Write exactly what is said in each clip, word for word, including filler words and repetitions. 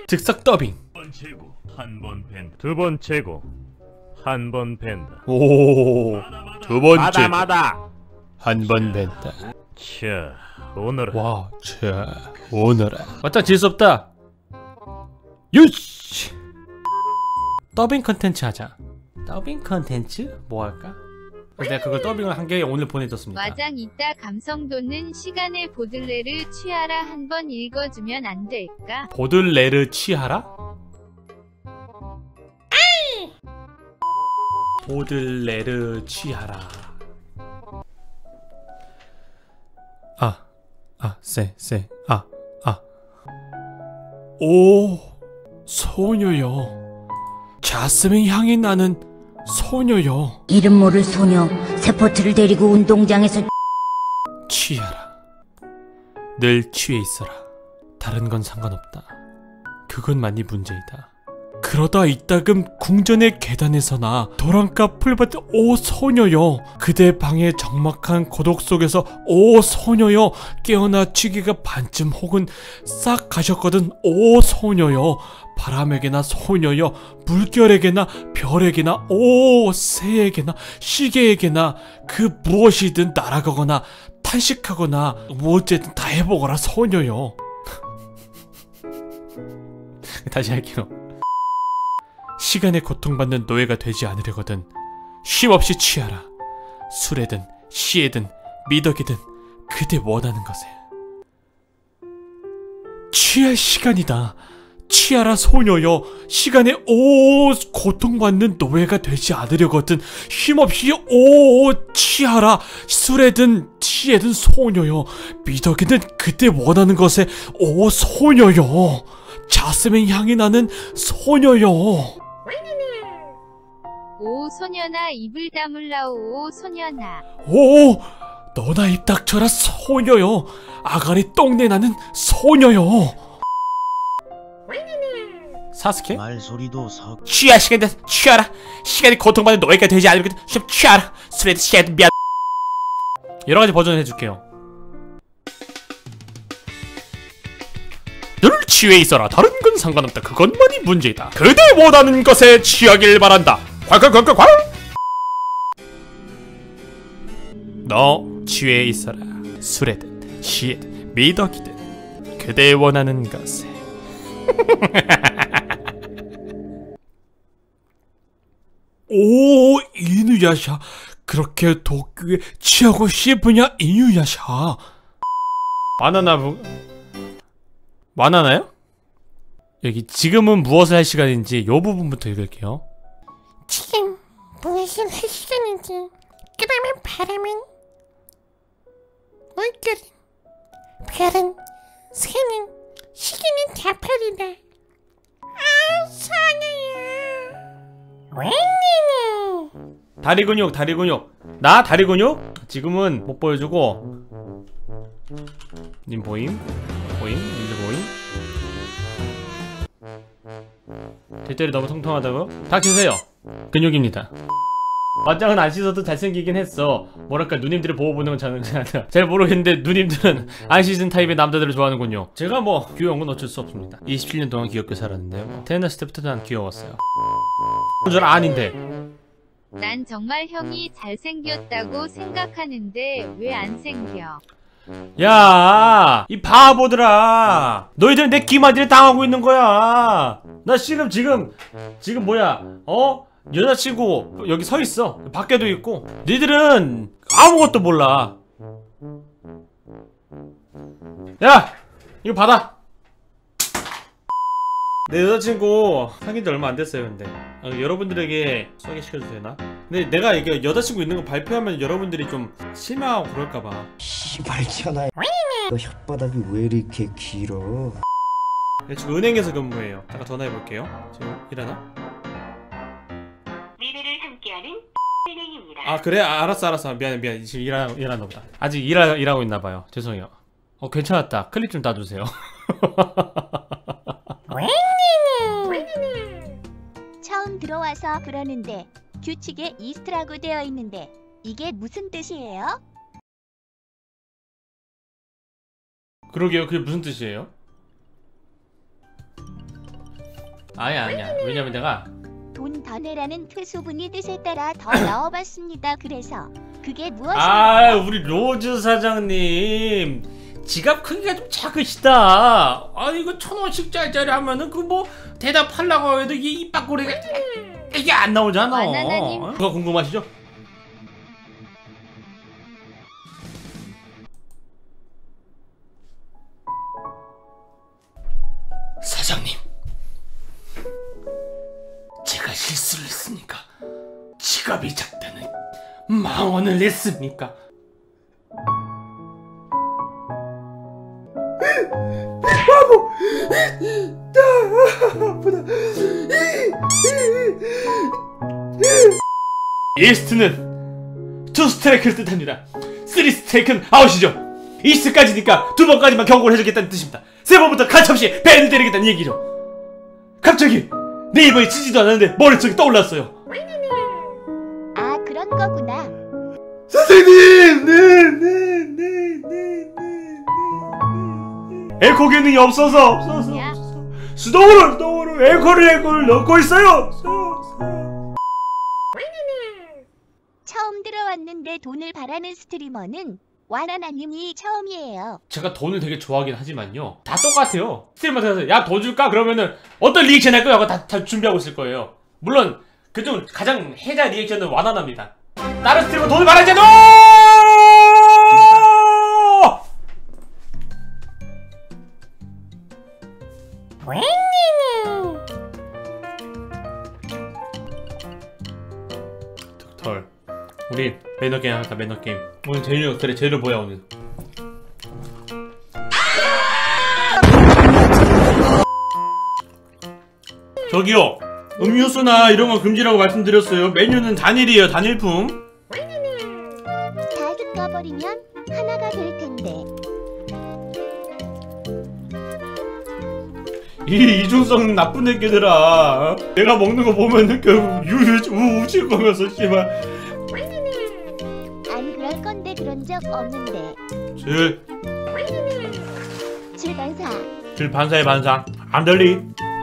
즉석 더빙. 한 번 팬다. 두 번째고 한 번 팬다. 오, 두 번째. 마다 마다. 한 번 팬다. 자, 오너라. 와, 자, 오너라. 맞다, 질 수 없다. 유씨. 더빙 컨텐츠 하자. 더빙 컨텐츠? 뭐 할까? 그래서 내가 그걸 더빙을 한 개 오늘 보내줬습니다. 마장 있다 감성 돋는 시간에 보들레르 취하라 한번 읽어주면 안 될까? 보들레르 취하라? 보들레르 취하라. 아, 아, 쎄, 쎄, 아, 아. 오, 소녀요. 자스민 향이 나는 소녀요. 이름 모를 소녀 세포트를 데리고 운동장에서 취하라. 늘 취해 있어라. 다른 건 상관없다. 그것만이 문제이다. 그러다 이따금 궁전의 계단에서나 도랑가 풀밭 오 소녀여, 그대 방의 적막한 고독 속에서 오 소녀여 깨어나 취기가 반쯤 혹은 싹 가셨거든 오 소녀여, 바람에게나 소녀여, 물결에게나 별에게나 오 새에게나 시계에게나 그 무엇이든 날아가거나 탄식하거나 뭐 어쨌든 다 해보거라 소녀여. 다시 할게요. 시간에 고통받는 노예가 되지 않으려거든 쉼없이 취하라. 술에든 시에든 미덕이든 그대 원하는 것에. 취할 시간이다. 취하라 소녀여. 시간에 오 고통받는 노예가 되지 않으려거든 쉼없이 오 취하라. 술에든 시에든 소녀여, 미덕이든 그대 원하는 것에 오 소녀여. 자스민 향이 나는 소녀여. 오 소년아 입을 다물라 오 소년아. 오, 너나 입 닥쳐라 소녀여. 아가리 똥내 나는 소녀여. 사스케? 말소리도 석. 취할 시간이다. 취하라. 시간이 고통받는 노예가 되지 않으려거든 좀 취하라. 술에도 시에도 미안. 여러가지 버전을 해줄게요. 늘 취해 있어라. 다른 건 상관없다. 그것만이 문제이다. 그대 원하는 것에 취하길 바란다. 콸콸콸콸콸. 너 취해 있어라. 술에든 시에든 미덕이든 그대 원하는 것에. 오 이누야샤, 그렇게 도쿄에 취하고 싶으냐 이누야샤. 바나나 부... 많아나요? 여기 지금은 무엇을 할 시간인지 요 부분부터 읽을게요. 지금 무엇을 할 시간인지, 그 다음에 바람은 물결은 별은 새는 시기는 다팔이다. 아 소녀야. 웬일이니? 다리 근육 다리 근육. 나 다리 근육? 지금은 못 보여주고. 님 보임? 보임? 님들 보임? 뒷다리 너무 통통하다고? 닥치세요. 근육입니다. 맞짱은 안 씻어도 잘생기긴 했어. 뭐랄까 누님들을 보고 보는 건 저는 잘 모르겠는데 누님들은 안 씻은 타입의 남자들을 좋아하는군요. 제가 뭐 귀여운 건 어쩔 수 없습니다. 이십칠 년 동안 귀엽게 살았는데요. 뭐. 태어났을 때부터 난 귀여웠어요. 그런 줄 아닌데. 난 정말 형이 잘생겼다고 생각하는데 왜 안 생겨? 야, 이 바보들아, 너희들 내 기만질을 당하고 있는 거야. 나 지금 지금 지금 뭐야? 어? 여자친구 여기 서 있어. 밖에도 있고. 니들은 아무것도 몰라. 야, 이거 받아. 내 여자친구 사귄 지 얼마 안 됐어요. 근데 아, 여러분들에게 소개시켜도 되나? 근데 내가 이게 여자친구 있는 거 발표하면 여러분들이 좀 실망하고 그럴까봐. 시발잖아. 너 혓바닥이 왜 이렇게 길어? 네, 지금 은행에서 근무해요. 잠깐 전화해볼게요. 지금 일하나? 미래를 함께하는 은행입니다. 아 그래? 아, 알았어 알았어. 미안해 미안해. 지금 일하, 일하나 보다. 아직 일하, 일하고 있나봐요. 죄송해요. 어 괜찮았다. 클립 좀 따주세요. 처음 들어와서 그러는데 규칙에 이스트라고 되어 있는데 이게 무슨 뜻이에요? 그러게요. 그게 무슨 뜻이에요? 아니야 아니야. 왜냐면 내가 돈 더 내라는 퇴소분이 뜻에 따라 더 넣어봤습니다. 그래서 그게 무엇인가요? 아 우리 로즈 사장님 지갑 크기가 좀 작으시다. 아 이거 천 원씩 짜리 하면은 그 뭐 대답하려고 해도 이게 입 밖으로 이게 안 나오잖아. 바나나님. 그거 궁금하시죠? 사장님, 제가 실수를 했으니까 지갑이 작다는 망언을 냈습니까? 바보! 이스트는 투 스트라이크를 뜻합니다. 쓰리 스트라이크는 아웃이죠. 이스트까지니까 두 번까지만 경고를 해주겠다는 뜻입니다. 세 번부터 가차없이 벤을 때리겠다는 얘기죠. 갑자기 네이버에 치지도 않았는데 머릿속에 떠올랐어요. 아 그런 거구나. 선생님! 네네네네네 에코 기능이 없어서 없어서 야. 수동으로 수동으로 에코를 에코를 넣고 있어요. 처음 들어왔는데 돈을 바라는 스트리머는 와나나님이 처음이에요. 제가 돈을 되게 좋아하긴 하지만요 다 똑같아요. 스트리머한테 가서 야 돈 줄까? 그러면은 어떤 리액션 할 거야? 하고 다, 다 준비하고 있을 거예요. 물론 그중 가장 해자 리액션은 와나나입니다. 다른 스트리머 돈을 말하지 않아! 덕털 우리 매너게임 하자. 매너게임 오늘 재료 그래 재료 뭐야 오늘. 저기요 음료수나 이런 거 금지라고 말씀드렸어요. 메뉴는 단일이에요. 단일품. 다 섞어버리면 하나가 될 텐데. 이 이중성 나쁜 애기들아. 내가 먹는 거 보면은 결국 유유 우칠 거면서 씨발. 안 그럴 건데 그런 적 없는데. 질, 질반사. 질 반사의 반사. 안 들리?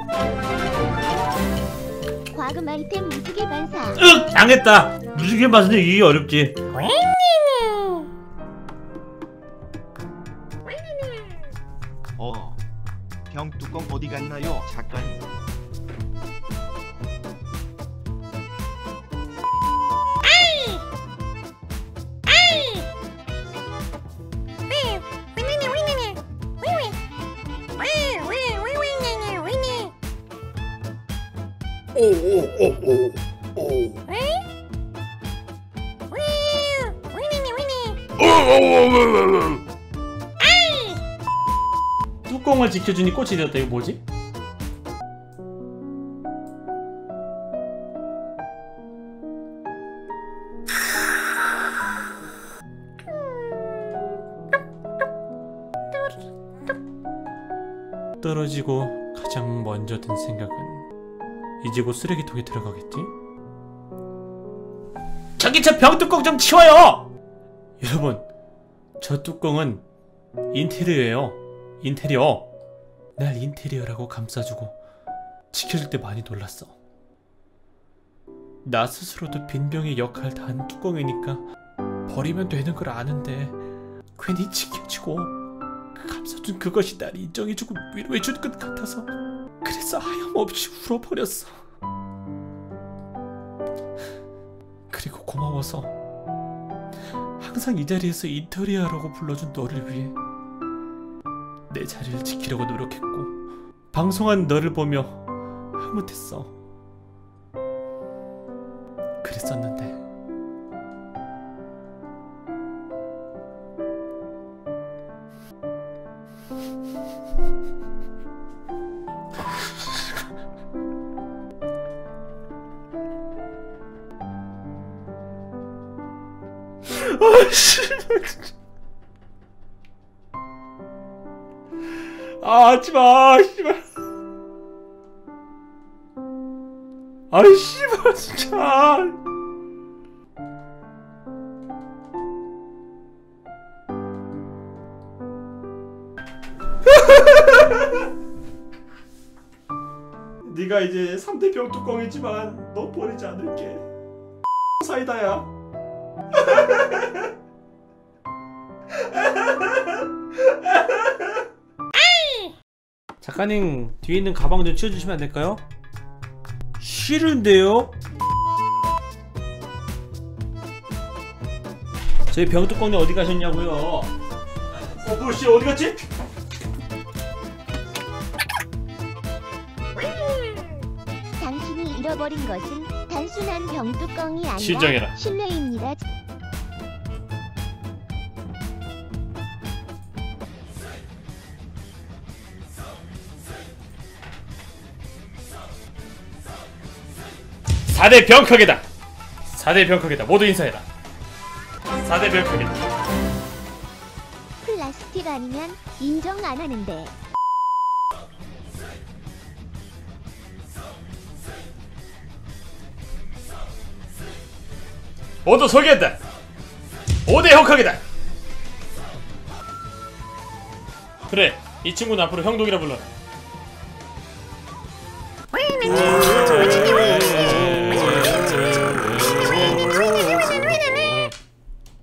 과금 아이템 무지개 반사. 으! 당했다. 무지개 반사는 이게 어렵지. 어, 병 뚜껑 어디 갔나요, 작가님? 뚜껑을 지켜주니 꽃이 되었다. 이거 뭐지? 떨어지고 가장 먼저 든 생각은 이제 곧 쓰레기통에 들어가겠지? 저기 저 병뚜껑 좀 치워요! 여러분 저 뚜껑은 인테리어예요. 인테리어. 날 인테리어라고 감싸주고 지켜줄 때 많이 놀랐어. 나 스스로도 빈병의 역할을 다 하는 뚜껑이니까 버리면 되는 걸 아는데 괜히 지켜주고 감싸준 그것이 날 인정해주고 위로해줄 것 같아서 그래서 하염없이 울어버렸어. 그리고 고마워서 항상 이 자리에서 인테리어라고 불러준 너를 위해 내 자리를 지키려고 노력했고 방송한 너를 보며 흐뭇했어. 그랬었는데 아씨 아 하지마 씨발. 아이 씨발 진짜. 네가 네가 이제 삼 대 병뚜껑이지만 너 버리지 않을게. 사이다야. 작가님 뒤에 있는 가방 좀 치워주시면 안 될까요? 싫은데요? 저희 병뚜껑님 어디 가셨냐고요? 어, 뭐씨 어디 갔지? 당신이 잃어버린 것은 단순한 병뚜껑이 아니라 진정해라. 신뢰입니다. 사 대 병크게다. 사 대 병크게다. 모두 인사해라. 사 대 병크게다. 플라스틱 아니면 인정 안 하는데. 모두 소개한다. 오 대 형크게다. 그래, 이 친구는 앞으로 형동이라 불러라.